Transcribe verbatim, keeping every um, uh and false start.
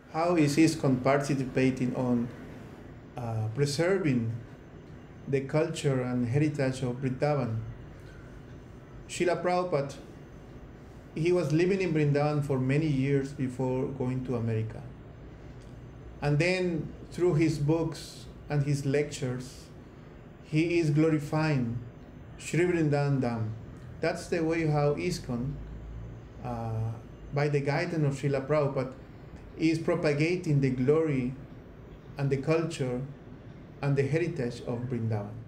how is ISKCON participating on uh, preserving the culture and heritage of Vrindavan? Srila Prabhupada, he was living in Vrindavan for many years before going to America. And then through his books and his lectures, he is glorifying Sri Vrindavan Dham. That's the way how ISKCON, uh, by the guidance of Srila Prabhupada, is propagating the glory and the culture and the heritage of Vrindavan.